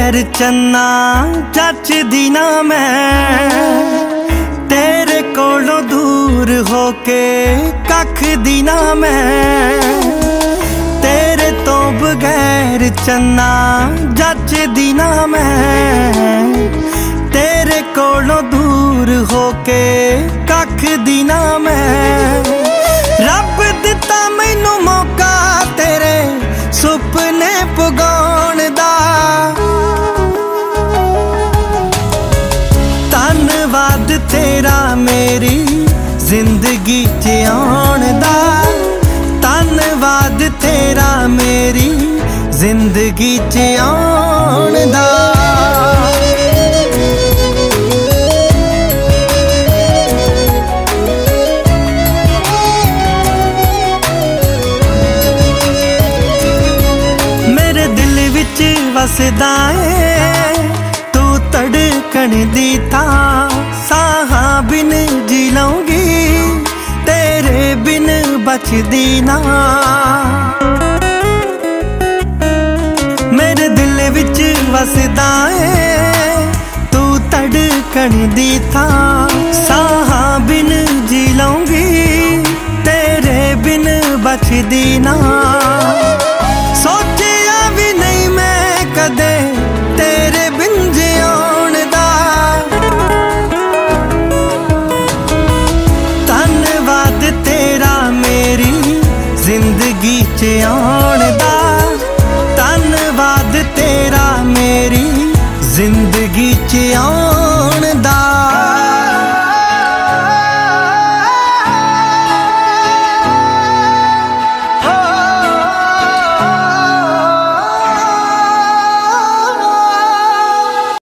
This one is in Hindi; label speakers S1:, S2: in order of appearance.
S1: बगैर चन्ना जचदी ना मैं, तेरे कोलों दूर होके कख दी ना मैं। तेरे तो बगैर चन्ना जचदी ना मैं, तेरे कोलों दूर होके कख दी ना मैं। रब दिता मैनू मौका तेरे सुपने पुगाउण दा, धन्नवाद तेरा मेरी जिंदगी च आउण दा, धन्नवाद तेरा मेरी जिंदगी च आउण दा। वसदा है तू धड़कन दी थां, साहां बिन जी लऊंगी तेरे बिन बचदी ना। मेरे दिल विच वसदा है तू धड़कन दी थां, साहां बिन जी लऊंगी तेरे बिन बचदी ना। तेरे बिन